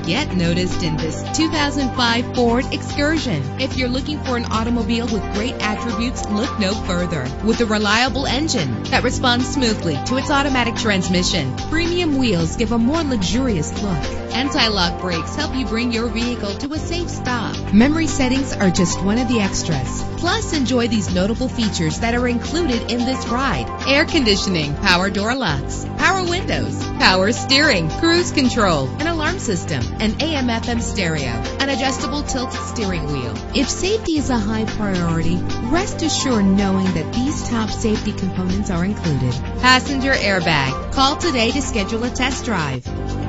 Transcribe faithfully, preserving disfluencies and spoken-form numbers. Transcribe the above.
get noticed in this two thousand five Ford Excursion. If you're looking for an automobile with great attributes, look no further. With a reliable engine that responds smoothly to its automatic transmission, premium wheels give a more luxurious look. Anti-lock brakes help you bring your vehicle to a safe stop. Memory settings are just one of the extras. Plus, enjoy these notable features that are included in this ride: air conditioning, power door locks, power windows, power steering, cruise control, an alarm system, an A M F M stereo, an adjustable tilt steering wheel. If safety is a high priority, rest assured knowing that these top safety components are included: passenger airbag. Call today to schedule a test drive.